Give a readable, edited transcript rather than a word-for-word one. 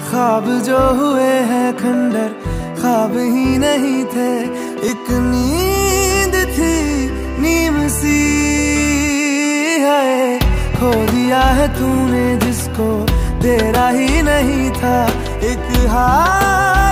ख्वाब जो हुए हैं खंडर ख्वाब ही नहीं थे, एक नींद थी नीम सी है। खो दिया है तूने जिसको तेरा ही नहीं था, एक हाथ